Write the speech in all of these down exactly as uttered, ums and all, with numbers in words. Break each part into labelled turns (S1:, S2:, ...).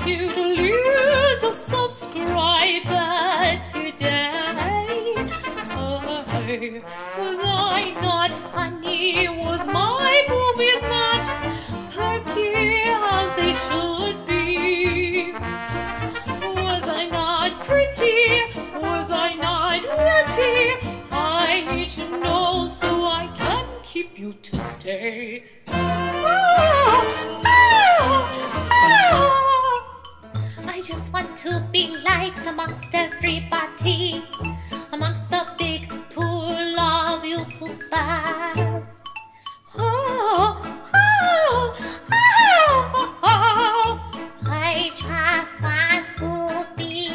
S1: you to lose a subscriber today. Oh, was I not funny? Was my boobies not perky as they should be? Was I not pretty? Was I not witty? I need to know so I can keep you to stay. Oh, oh, oh. I just want to be liked amongst everybody, amongst the big pool of YouTubers. Oh, oh, oh, oh. I just want to be.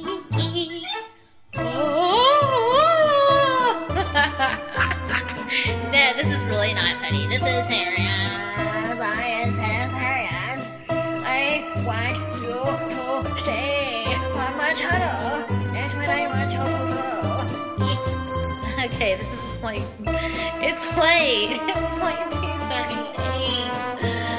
S1: Oh. No, this is really not funny. This is serious. I am serious. I want you to stay on my channel. That's what I want you to do. Okay, this is like, it's late. It's like two thirty-eight.